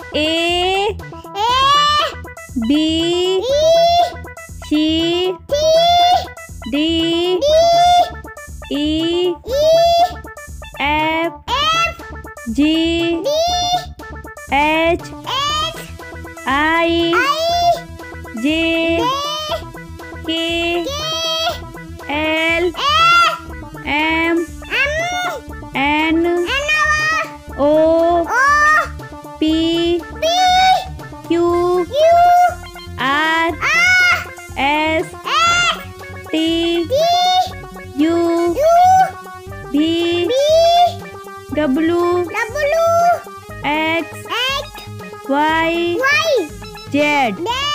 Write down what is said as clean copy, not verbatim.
A B C D E F G H I J K L M N O P Q R S T U V W X Y Z